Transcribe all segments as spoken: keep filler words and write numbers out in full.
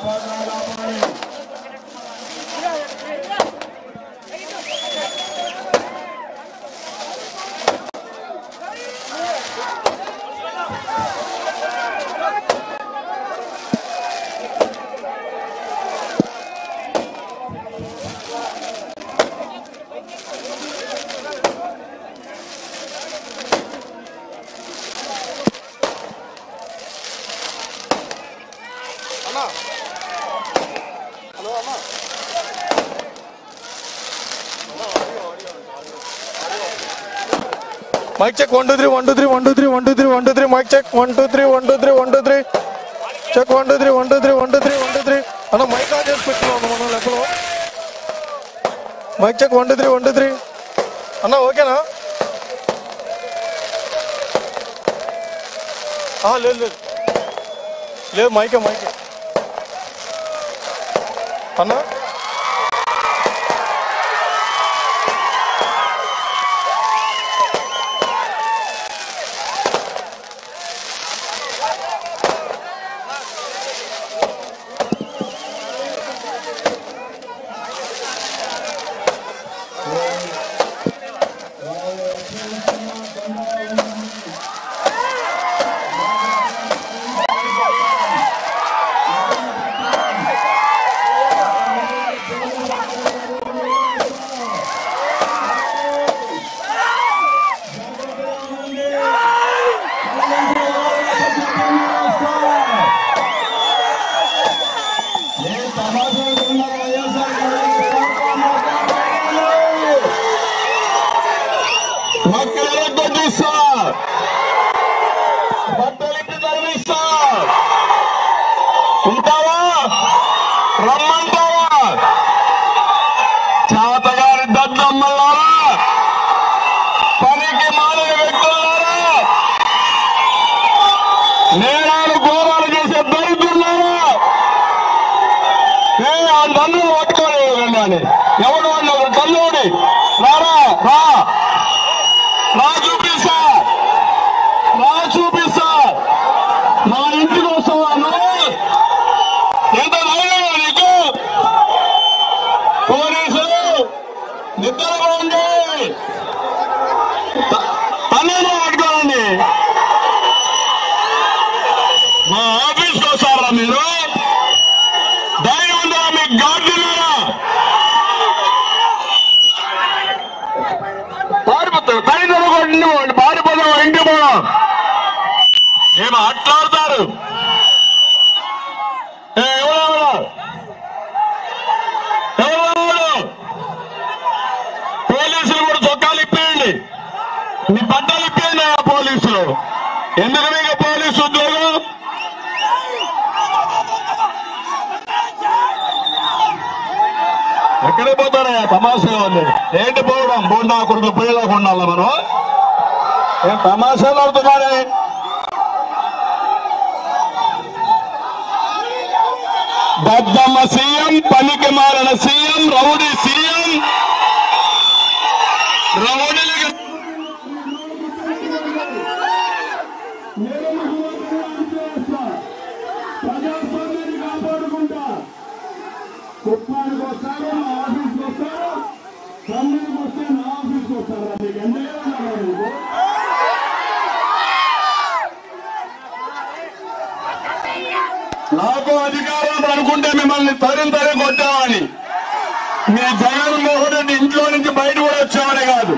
Mic check one two three one two three one two three one two three one two three mic check one two three one two three one two three check one two three one two three one two three one two three అన్న mic on చేసి పెట్టుకున్నాం మనం లెక్కలో mic check one two three one two three అన్న ఓకేనా లేదు లేదు లేదు మైకే మైకే అన్న ఉంటావా రమ్మంటావా చేతగారి దద్దమ్మలారా పనికి మాలిన వ్యక్తులారా నేరాలు ఘోరాలు చేసే దరిద్రులారా అందరూ పట్టుకోలేదండి అని ఎవరు అన్నారు తల్లుడి రారా రా రా చూపిస్తా రా చూపిస్తా నా ఇంటికి వస్తావా ఎంత ధైర్యం నీకు పోలీసులు నిద్రపోండి తల్లిని పట్టుకోండి మా ఆఫీస్కి వస్తారా మీరు ధైర్యం ఉందా మీకు గాడ్డున్నారా పారిపోతారు తల్లిదండ్రులు కొట్టి పారిపోతాం ఇంటికి పోవడం ఏమో అట్లాడతారు పోలీసులు కూడా చొక్కాలు ఇప్పేయండి మీ బట్టలు ఇప్పేయండి ఆ పోలీసులు ఎందుకు మీకు పోలీసు ఉద్యోగం ఎక్కడికి పోతారా తమాషా ఉంది ఏంటి పోవడం బోండా కొడుకు పోయేలాగా ఉండాలా మనం ఏం తమాషాలు అవుతున్నారే దద్దమ్మ సీఎం పనికి మారిన సీఎం రౌడీ సీఎం రౌడీలకి ప్రజాస్వామ్యాన్ని కాపాడుకుంటా కుప్పానికి వస్తారు నా ఆఫీస్కి వస్తారు తమ్ముడికి వస్తే నా ఆఫీస్కి వస్తారు మీకు ఎందుకు నాకు అధికారం అనుకుంటే మిమ్మల్ని తరిం తరిం కొట్టామని మీ జగన్మోహన్ రెడ్డి ఇంట్లో నుంచి బయట కూడా వచ్చామని కాదు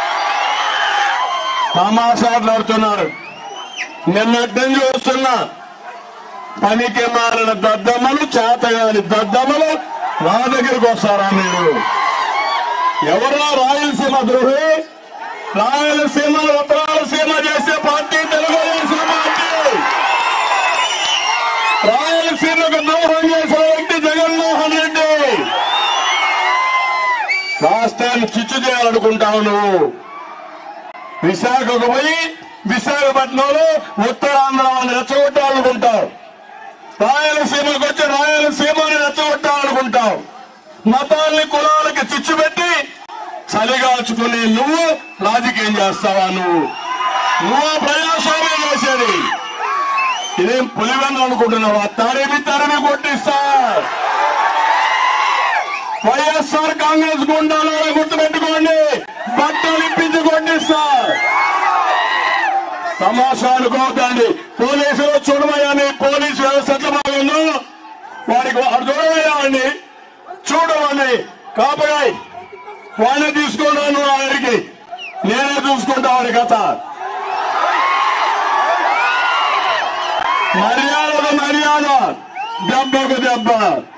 తమాషాడుతున్నారు నిన్నటి నుంచి వస్తున్నా పనికి మారిన దద్దమ్మలు చేతగాని దద్దమ్మలు నా దగ్గరికి వస్తారా మీరు ఎవరో రాయలసీమ ద్రోహి రాయలసీమ ఉత్తరాలసీమ చేసే పార్టీ తెలుగుదేశం పార్టీ రాయలసీమకు ద్రోహం చేసిన వ్యక్తి జగన్మోహన్ రెడ్డి రాష్ట్రాన్ని చిచ్చు చేయాలనుకుంటావు నువ్వు విశాఖకు పోయి విశాఖపట్నంలో ఉత్తరాంధ్రాన్ని రెచ్చగొట్టాలనుకుంటావు రాయలసీమకు వచ్చి రాయలసీమని రెచ్చగొట్టాలనుకుంటావు మతాల్ని కులాలకి చిచ్చు పెట్టి చలిగాల్చుకుని నువ్వు రాజకీయం చేస్తావా నువ్వు నువ్వు ప్రజాస్వామ్యం చేసేది ఇదేం పులివెందు అనుకుంటున్నావా? తరిమి తరిమి కొట్టిస్తా. వైఎస్ఆర్ కాంగ్రెస్ గుండాలో గుర్తుపెట్టుకోండి, బట్టలు ఇప్పించి కొట్టిస్తా. తమాషా అనుకోవద్దండి. పోలీసులు చూడమయ్యాని, పోలీసు వ్యవస్థ ఎట్లా బాగుందో వాడికి వాడు చూడమయ్యా అండి, చూడమని కాపగాయ్ వాడిని తీసుకున్నాను. వాడికి నేనే చూసుకుంటా వాడి కథ. మర్యాదకు మర్యాద, దెబ్బకు దెబ్బ.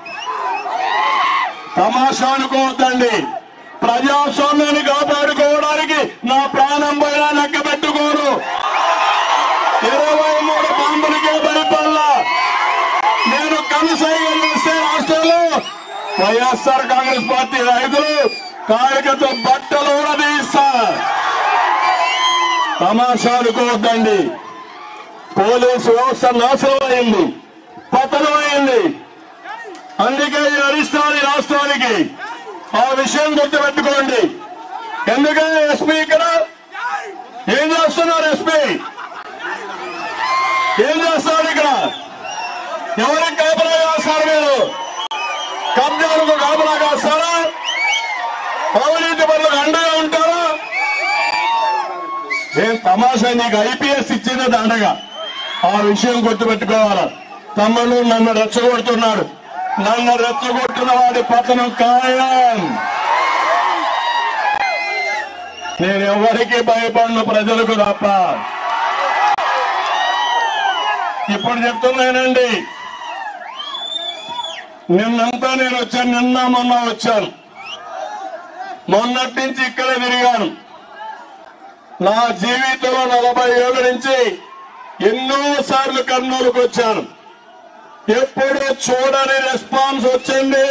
తమాషా అనుకోవద్దండి. ప్రజాస్వామ్యాన్ని కాపాడుకోవడానికి నా ప్రాణం పైన లెక్క పెట్టుకోరు. ఇరవై మూడు బాంబులకే భయపడలా. నేను కనసైగా చేస్తే రాష్ట్రంలో వైఎస్ఆర్ కాంగ్రెస్ పార్టీ రైతులు కార్యకర్తలు బట్టలు కూడా తీస్తా. తమాషా అనుకోవద్దండి. పోలీసు వ్యవస్థ నాశనం అయింది, పతనం అయింది. అందుకే ఈ అరిష్టాన్ని రాష్ట్రానికి. ఆ విషయం గుర్తుపెట్టుకోండి. ఎందుకంటే ఎస్పీ ఇక్కడ ఏం చేస్తున్నారు? ఎస్పీ ఏం చేస్తారు? ఇక్కడ ఎవరికి కాపలా కాస్తారు? మీరు కబ్జాలకు కాపలా కాస్తారా? అవినీతి పనులకు అండగా ఉంటారా? ఏం తమాషా? నీకు ఐపీఎస్ ఇచ్చింది దండగా. ఆ విషయం గుర్తుపెట్టుకోవాలా. తమ్ముడు నన్ను రెచ్చగొడుతున్నాడు. నన్ను రెచ్చగొట్టిన వాడి పతనం ఖాయం. నేను ఎవరికి భయపడిన ప్రజలకు తప్ప. ఇప్పుడు చెప్తున్నానండి, నిన్నంతా నేను వచ్చాను. నిన్న మొన్న వచ్చాను. మొన్నటి నుంచి ఇక్కడే తిరిగాను. నా జీవితంలో నలభై ఏళ్ళ నుంచి ఎన్నో సార్లు కర్నూలుకు వచ్చాను. ఎప్పుడు చూడని రెస్పాన్స్ వచ్చింది.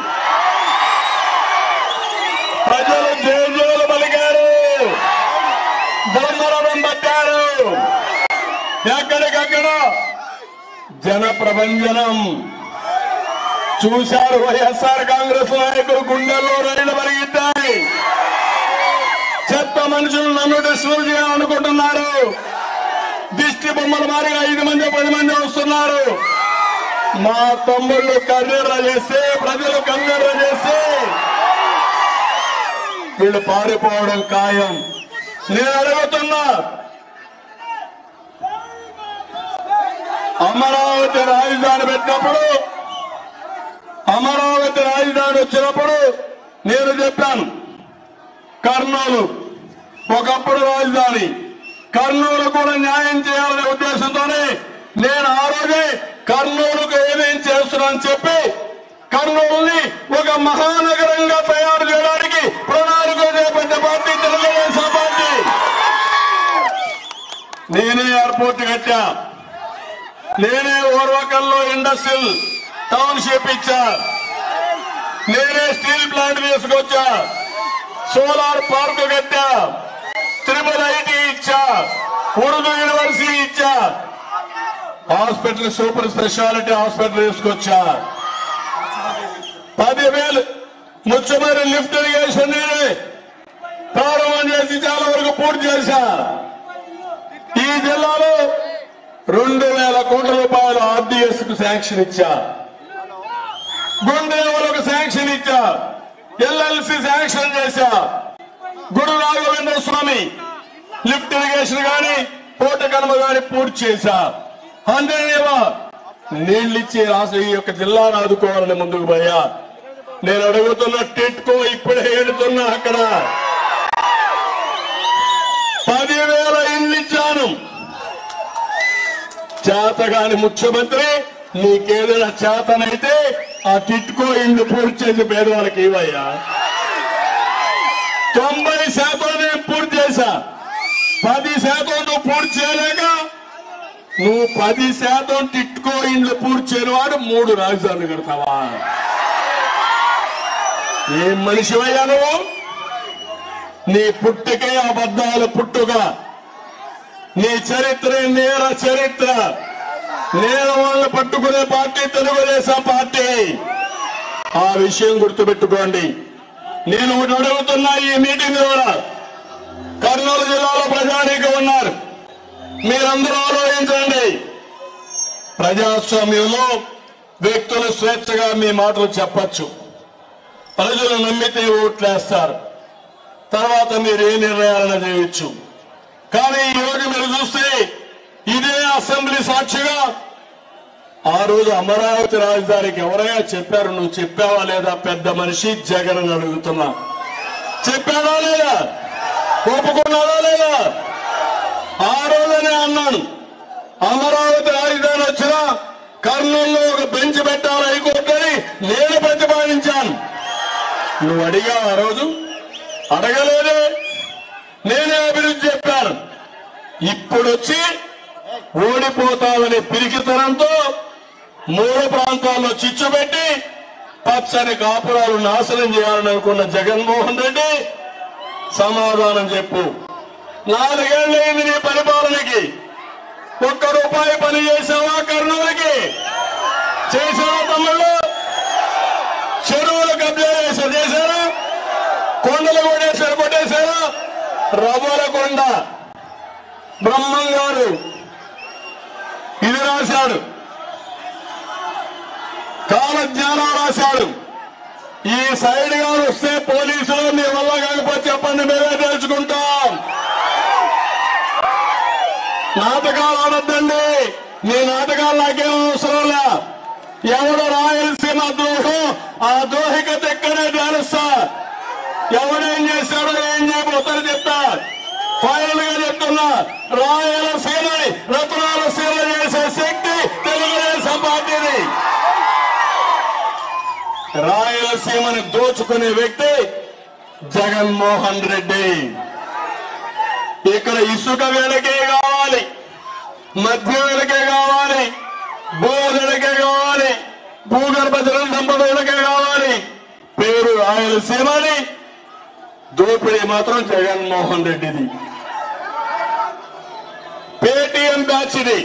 ప్రజలు జేజేలు పలికారు, బ్రహ్మరథం పట్టారు. ఎక్కడికక్కడ జన ప్రభంజనం చూశారు. వైఎస్ఆర్ కాంగ్రెస్ నాయకులు గుండెల్లో రైళ్లు పరిగెత్తాయి. చెత్త మనుషులు నన్ను డిస్టర్బ్ చేయాలనుకుంటున్నారు. దిష్టి బొమ్మల మారిగా ఐదు మంది పది మంది వస్తున్నారు. మా తమ్ముళ్ళు కన్నెర్ర చేస్తే, ప్రజలు కన్నెర్ర చేస్తే వీళ్ళు పారిపోవడం ఖాయం. నేను అడుగుతున్నా, అమరావతి రాజధాని పెట్టినప్పుడు, అమరావతి రాజధాని వచ్చినప్పుడు నేను చెప్పాను, కర్నూలు ఒకప్పుడు రాజధాని, కర్నూలు కూడా న్యాయం చేయాలనే ఉద్దేశంతోనే నేను ఆ రోజే కర్నూలుకు ఏమేం చేస్తున్నానని చెప్పి కర్నూలుని ఒక మహానగరంగా తయారు చేయడానికి ప్రణాళిక చేపట్టే పార్టీ తెలుగుదేశం పార్టీ. నేనే ఎయిర్పోర్ట్ కట్టా, నేనే ఓర్వకల్లో ఇండస్ట్రియల్ టౌన్షిప్ ఇచ్చా, నేనే స్టీల్ ప్లాంట్ తీసుకొచ్చా, సోలార్ పార్క్ కట్టా, త్రిపుల్ ఐటీ ఇచ్చా, ఉర్దూ యూనివర్సిటీ ఇచ్చా, హాస్పిటల్ సూపర్ స్పెషాలిటీ హాస్పిటల్ తీసుకొచ్చా, పదివేలు ముచ్చమరి లిఫ్ట్ ఇరిగేషన్ నేనే ప్రారంభం చేసి చాలా వరకు పూర్తి చేశా. ఈ జిల్లాలో రెండు వేల కోట్ల రూపాయలు ఆర్డీఎస్ కు శాంక్షన్ ఇచ్చా, గుండెలకు శాంక్షన్ ఇచ్చా, ఎల్ఎల్సి శాంక్షన్ చేశా, గురు రాఘవేంద్ర స్వామి లిఫ్ట్ ఇరిగేషన్ గాని కోట కనుమ గాని పూర్తి చేశా. అంతేనేవా నీళ్ళిచ్చి రాష్ట్ర ఈ యొక్క జిల్లాను ఆదుకోవాలని ముందుకు పోయా. నేను అడుగుతున్న టిట్కో ఇప్పుడే ఏడుతున్నా, అక్కడ పదివేల ఇళ్ళు ఇచ్చాను. చేతగాని ముఖ్యమంత్రి, నీకేదైనా చేతనైతే ఆ టిట్కో ఇళ్ళు పూర్తి చేసి పేదవాళ్ళకి ఇవ్వయ్యా. తొంభై శాతం నేను పూర్తి చేశా, పది శాతం నువ్వు పూర్తి చేయలేక నువ్వు పది శాతం టిట్కో ఇండ్లు పూర్తి చేయని వాడు మూడు రాజధానులు కడతావా? ఏం మనిషివయ్యా నువ్వు? నీ పుట్టుకే అబద్ధాల పుట్టుక, నీ చరిత్ర నేర చరిత్ర. నేర వాళ్ళని పట్టుకునే పార్టీ తెలుగుదేశం పార్టీ. ఆ విషయం గుర్తుపెట్టుకోండి. నేను ఒకటి అడుగుతున్నా ఈ మీటింగ్ ద్వారా, కర్నూలు జిల్లాలో ప్రజానీకం ఉన్నారు, మీరందరూ ఆలోచించండి. ప్రజాస్వామ్యంలో వ్యక్తులు స్వేచ్ఛగా మీ మాటలు చెప్పచ్చు. ప్రజలు నమ్మితే ఓట్లేస్తారు. తర్వాత మీరు ఏ నిర్ణయాలను చేయొచ్చు. కానీ ఈ రోజు మీరు చూస్తే ఇదే అసెంబ్లీ సాక్షిగా ఆ రోజు అమరావతి రాజధానికి ఎవరైనా చెప్పారు? నువ్వు చెప్పావా లేదా? పెద్ద మనిషి జగన్ అని అడుగుతున్నా. చెప్పాడా లేదా? ఒప్పుకున్నాడా లేదా? ఆ రోజునే అన్నాను, అమరావతి రాజధాని వచ్చినా కర్నూలులో ఒక బెంచ్ పెట్టాలి హైకోర్టు అని నేను ప్రతిపాదించాను. నువ్వు అడిగావు ఆ రోజు? అడగలేదే. నేనే అభివృద్ధి చెప్పాను. ఇప్పుడొచ్చి ఓడిపోతామనే పిరికితనంతో మూడు ప్రాంతాల్లో చిచ్చు పెట్టి పచ్చని కాపురాలు నాశనం చేయాలని అనుకున్న జగన్మోహన్ రెడ్డి, సమాధానం చెప్పు. నాలుగేళ్లైంది నీ పరిపాలనకి. ఒక్క రూపాయి పని చేసావా కర్నూలుకి? చేసావా తమ్ముళ్ళు? చెరువులు కబ్జా చేశారు, చేశారా? కొండలు కొట్టేశారు, కొట్టేశారా? రవ్వలకొండ బ్రహ్మం గారు ఇది రాశాడు, కాలజ్ఞానం రాశాడు. ఈ సైడ్ గారు వస్తే పోలీసులు మీ వల్ల కాకపోతే చెప్పండి, మేమే తెలుసుకుంటాం. నాటకాలు ఆడద్దండి. మీ నాటకాలు నాకేం అవసరం లే. ఎవడు రాయలసీమ ద్రోహం, ఆ ద్రోహికత ఎక్కడే తెలుస్తా. ఎవడేం చేశాడో ఏం చేయబోతారో చెప్తా. ఫైనల్ గా చెప్తున్నా, రాయలసీమని రత్నాలసీమ చేసే శక్తి తెలుగుదేశం పార్టీది. రాయలసీమని దోచుకునే వ్యక్తి జగన్మోహన్ రెడ్డి. ఇక్కడ ఇసుక వేలకే కావాలి, మధ్య వేలకే కావాలి, భూములకే కావాలి, భూగర్భ జల సంపదలకే కావాలి. పేరు రాయలసీమని, దోపిడీ మాత్రం జగన్మోహన్ రెడ్డిది. పేటీఎం బ్యాచ్ ఇది.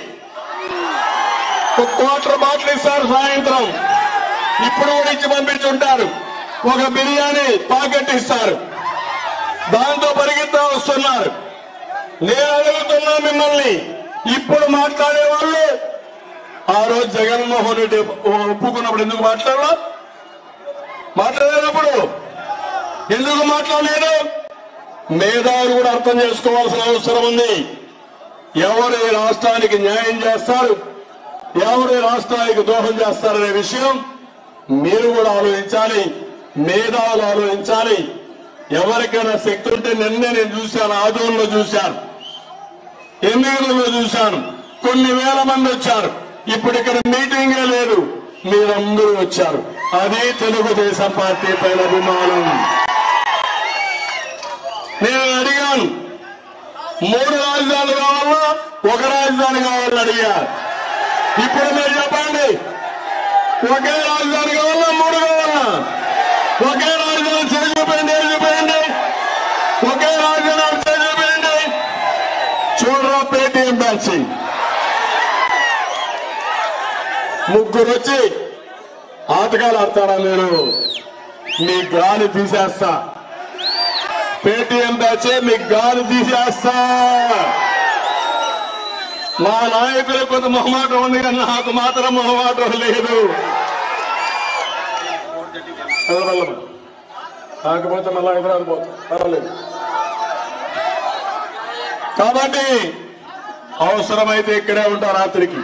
ఒక క్వార్టర్ బాటిల్ ఇస్తారు సాయంత్రం, ఇప్పుడు కూడా ఇచ్చి పంపించుంటారు. ఒక బిర్యానీ పాకెట్ ఇస్తారు, దాంతో పరిగెత్తా వస్తున్నారు. నేను అడుగుతున్నా మిమ్మల్ని, ఇప్పుడు మాట్లాడే వాళ్ళు ఆ రోజు జగన్మోహన్ రెడ్డి ఒప్పుకున్నప్పుడు ఎందుకు మాట్లాడరా? మాట్లాడేటప్పుడు ఎందుకు మాట్లాడలేదు? మేధావులు కూడా అర్థం చేసుకోవాల్సిన అవసరం ఉంది. ఎవరు ఈ రాష్ట్రానికి న్యాయం చేస్తారు, ఎవరు ఈ రాష్ట్రానికి దోహం చేస్తారనే విషయం మీరు కూడా ఆలోచించాలి, మేధావులు ఆలోచించాలి. ఎవరికైనా శక్తి ఉంటే నిన్నే నేను చూశాను, ఆదోళనలో చూశాను, ఎమ్మెల్యేలో చూశాను, కొన్ని వేల మంది వచ్చారు. ఇప్పుడు ఇక్కడ మీటింగే లేదు, మీరందరూ వచ్చారు. అదే తెలుగుదేశం పార్టీ పైన అభిమానం. నేను అడిగాను, మూడు రాజధానులు కావాలా, ఒక రాజధాని కావాలని అడిగా. ఇప్పుడు మీరు చెప్పండి, ఒకే రాజధాని కావాలా, మూడు కావాలా? ఒకే రాజధాని చేసి చూపండి, చూపండి. ఒకే రాజధాని చేసి చూపండి. చూడరా పేటీఎం బ్యాచ్ ముగ్గురు వచ్చి ఆటగాలు ఆడతారా? మీరు మీ గాలి తీసేస్తా. పేటీఎం బ్యాచ్ మీ గాలి తీసేస్తా. మా నాయకులు కొంత మొహమాటం ఉంది కానీ నాకు మాత్రం మొహమాటం లేదు. కాకపోతే మళ్ళా హైదరాబాద్ పోతాం, పర్వాలేదు. కాబట్టి అవసరమైతే ఇక్కడే ఉంటా, రాత్రికి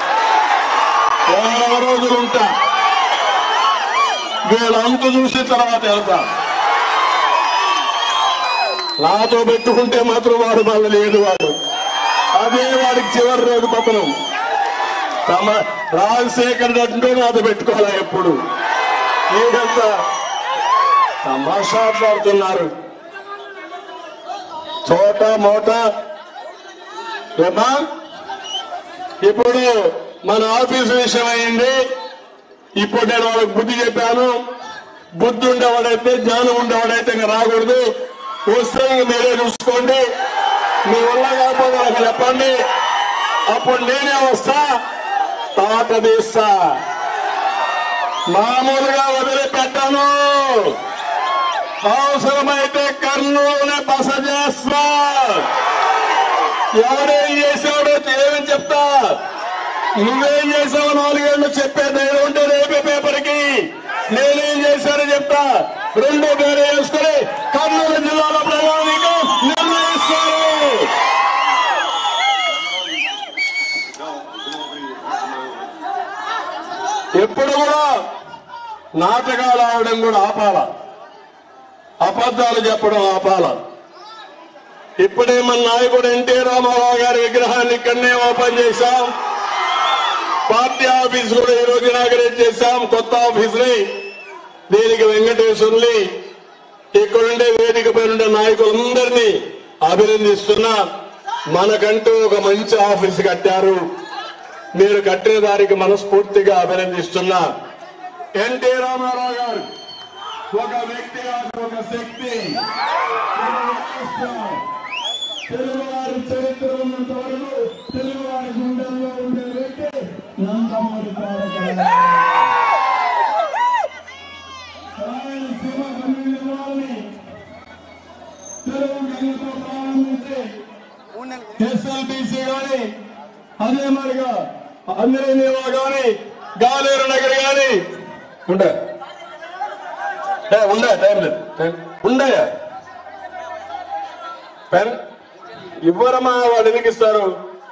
వారం రోజులు ఉంటా. వీళ్ళంతా చూసిన తర్వాత వెళ్తా. నాతో పెట్టుకుంటే మాత్రం వాడు మళ్ళీ లేదు, వాడు అదే వాడికి చివరి రోజు పతనం. తమ రాజశేఖర్ అంటూ నాతో పెట్టుకోవాలా ఎప్పుడు? మీరంతా తమాషాడుతున్నారు. చోట మోట ఏమా? ఇప్పుడు మన ఆఫీసు విషయం అయింది. ఇప్పుడు నేను వాళ్ళకి బుద్ధి చెప్పాను. బుద్ధి ఉండేవాడైతే, జ్ఞానం ఉండేవాడైతే ఇంకా రాకూడదు. వస్తే ఇంక మీరే చూసుకోండి. మీ వల్ల కాకపోతే నాకు చెప్పండి, అప్పుడు నేనే వస్తా, తాట తీస్తా. మామూలుగా వదిలిపెట్టాను. అవసరమైతే కర్నూలునే బస చేస్తా. ఎవరేం చేశాడో ఏమని చెప్తా. నువ్వేం చేసావు నాలుగేళ్లు చెప్పే ధైర్యం ఉంటే రేపే పేపర్కి నేనేం చేశానో చెప్తా. రెండో పేరు వేసుకుని కర్నూలు జిల్లాలో ప్రణాళిక నిర్ణయిస్తారు. ఎప్పుడు కూడా నాటకాలు ఆడడం కూడా ఆపాల, అబద్ధాలు చెప్పడం ఆపాల. ఇప్పుడే మన నాయకుడు ఎన్టీ రామారావు గారి విగ్రహాన్ని ఇక్కడనే ఓపెన్ చేశాం. పార్టీ ఆఫీస్ కూడా ఈ రోజు ఇనాగరేట్ చేశాం, కొత్త ఆఫీస్ ని. దీనికి వెంకటేశ్వర్ని ఇక్కడుండే వేదిక పైన నాయకులందరినీ అభినందిస్తున్నా. మనకంటూ ఒక మంచి ఆఫీస్ కట్టారు, మీరు కట్టిన దానికి మనస్ఫూర్తిగా అభినందిస్తున్నా. ఎన్టీ రామారావు గారు ఒక వ్యక్తి కాదు, ఒక శక్తి. తెలుగువారి చరిత్ర ఉన్నంత వరకు తెలుగువారి గుండెల్లో ఉండే వ్యక్తి నందమూరి తారక రాయలసీమ కమ్యూనిజాన్ని తెలుగు గంగతో ప్రారంభించి ఎస్ఎల్బిసి గాని, అదే మరిగా అంజనేయుల గాని, గాలేరు నగర్ గాని ఉండే ఉండే టైం లేదు ఉండే పెన్ ఇవ్వరమా, వాళ్ళు ఎందుకు ఇస్తారు?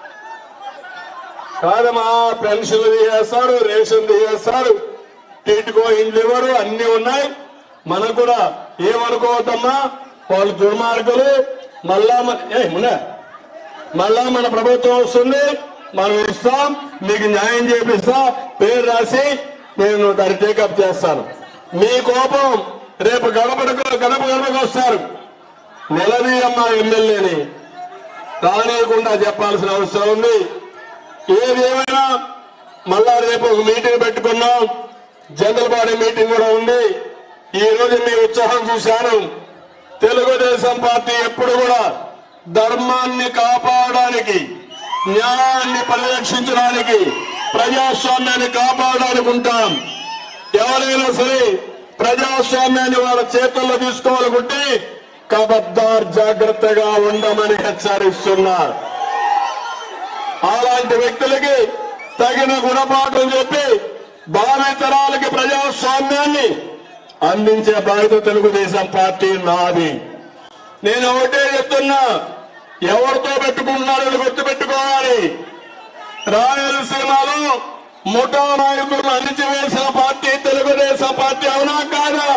కాదమ్మా, పెన్షన్లు తీసేస్తారు, రేషన్ తీసేస్తారు, టీటుకో ఇండ్లు ఇవ్వరు, అన్ని ఉన్నాయి. మనకు కూడా ఏమనుకోవద్దమ్మా, వాళ్ళు దుర్మార్గులు. మళ్ళా ఏ ఉన్నా మళ్ళా మన ప్రభుత్వం వస్తుంది, మనం ఇస్తాం, మీకు న్యాయం చేపిస్తా, పేరు రాసి నేను దాన్ని టేకప్ చేస్తాను. మీ కోపం రేపు గడపడకు గడప గడపకు వస్తారు. నిలదీయమ్మా ఎమ్మెల్యేని, రానియకుండా చెప్పాల్సిన అవసరం ఉంది. ఏదేమైనా మళ్ళా రేపు ఒక మీటింగ్ పెట్టుకున్నాం, జనరల్ బాడీ మీటింగ్ కూడా ఉంది. ఈ రోజు మీ ఉత్సాహం చూశాను. తెలుగుదేశం పార్టీ ఎప్పుడు కూడా ధర్మాన్ని కాపాడడానికి, న్యాయాన్ని పరిరక్షించడానికి, ప్రజాస్వామ్యాన్ని కాపాడడానికి ఉంటాం. ఎవరైనా సరే ప్రజాస్వామ్యాన్ని వాళ్ళ చేతుల్లో తీసుకోవాలనుకుంటే కబద్దార్ జాగ్రత్తగా ఉండమని హెచ్చరిస్తున్నారు. అలాంటి వ్యక్తులకి తగిన గుణపాఠం చెప్పి భావితరాలకి ప్రజాస్వామ్యాన్ని అందించే బాధ్యత తెలుగుదేశం పార్టీ నాది. నేను ఒకటే చెప్తున్నా, ఎవరితో పెట్టుకుంటున్నారని గుర్తుపెట్టుకోవాలి. రాయలసీమలో ముఠా నాయకులను అణిచివేసిన పార్టీ తెలుగుదేశం పార్టీ, అవునా కాదా?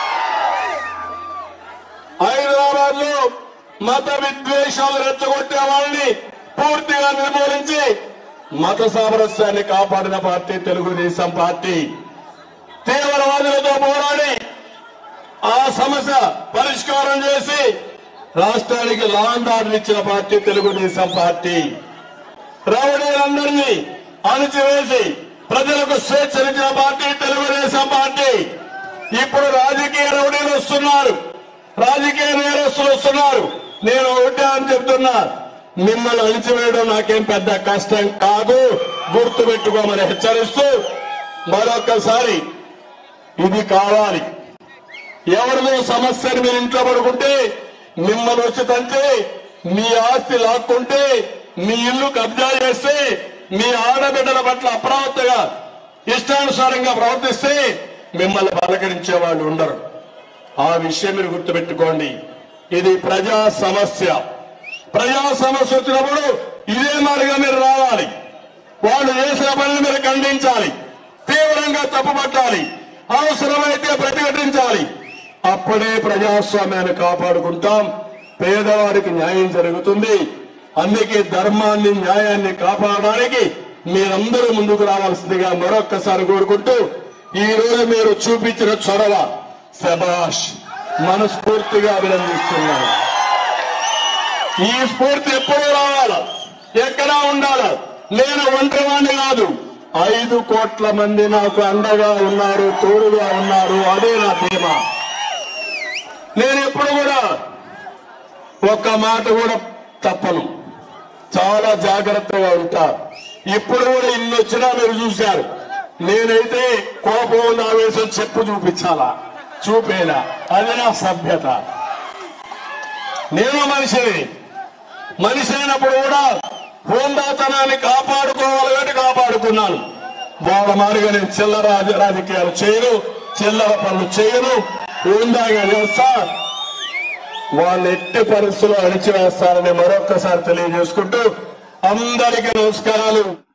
హైదరాబాద్ లో మత విద్వేషాలు రెచ్చగొట్టే వాళ్ళని పూర్తిగా నిర్మూలించి మత సామరస్యాన్ని కాపాడిన పార్టీ తెలుగుదేశం పార్టీ. తీవ్రవాదులతో పోరాడి ఆ సమస్య పరిష్కారం చేసి రాష్ట్రానికి లా అండ్ ఆర్డర్ ఇచ్చిన పార్టీ తెలుగుదేశం పార్టీ. రౌడీలందరినీ అణిచివేసి ప్రజలకు స్వేచ్ఛనిచ్చిన పార్టీ తెలుగుదేశం పార్టీ. ఇప్పుడు రాజకీయ రౌడీలు వస్తున్నారు, రాజకీయ నేరస్తులు వస్తున్నారు. నేను ఒకటే అని చెప్తున్నా, మిమ్మల్ని అణిచివేయడం నాకేం పెద్ద కష్టం కాదు, గుర్తు పెట్టుకోమని హెచ్చరిస్తూ మరొక్కసారి ఇది కావాలి. ఎవరిదో సమస్యని మీరు ఇంట్లో పడుకుంటే, మిమ్మల్ని వచ్చి తంటే, మీ ఆస్తి లాక్కుంటే, మీ ఇల్లు కబ్జా చేస్తే, మీ ఆడబిడ్డల పట్ల అప్రమత్తగా ఇష్టానుసారంగా ప్రవర్తిస్తే మిమ్మల్ని పలకరించే వాళ్ళు ఉండరు. ఆ విషయం మీరు గుర్తుపెట్టుకోండి. ఇది ప్రజా సమస్య. ప్రజా సమస్య వచ్చినప్పుడు ఇదే మాదిరిగా మీరు రావాలి. వాళ్ళు చేసిన పనులు మీరు ఖండించాలి, తీవ్రంగా తప్పుపట్టాలి, అవసరమైతే ప్రతిఘటించాలి. అప్పుడే ప్రజాస్వామ్యాన్ని కాపాడుకుంటాం, పేదవారికి న్యాయం జరుగుతుంది. అందుకే ధర్మాన్ని, న్యాయాన్ని కాపాడడానికి మీరందరూ ముందుకు రావాల్సిందిగా మరొక్కసారి కోరుకుంటూ, ఈ రోజు మీరు చూపించిన చొరవ శభాష్, మనస్ఫూర్తిగా అభినందిస్తున్నాను. ఈ స్ఫూర్తి ఎప్పుడూ రావాల, ఎక్కడా ఉండాల. నేను ఒంటరివాణ్ణి కాదు, ఐదు కోట్ల మంది నాకు అండగా ఉన్నారు, తోడుగా ఉన్నారు. అదే నా ధీమా. నేను ఎప్పుడు కూడా ఒక్క మాట కూడా తప్పను, చాలా జాగ్రత్తగా ఉంటా. ఇప్పుడు కూడా ఇన్ని వచ్చినా మీరు చూశారు. నేనైతే కోపం ఆవేశం చెప్పు చూపించాలా, చూపేలా, అది నా సభ్యత. నేను మనిషిని, మనిషి అయినప్పుడు కూడా హోందాతనాన్ని కాపాడుకోవాలి కాబట్టి కాపాడుకున్నాను. వాళ్ళ మాదిరిగా నేను చిల్లర రాజ- రాజకీయాలు చేయను, చిల్లర పనులు చేయను, హోందాగా చేస్తా. వాళ్ళు ఎట్టి పరిస్థితుల్లో అణిచివేస్తారని మరొక్కసారి తెలియజేసుకుంటూ అందరికీ నమస్కారాలు.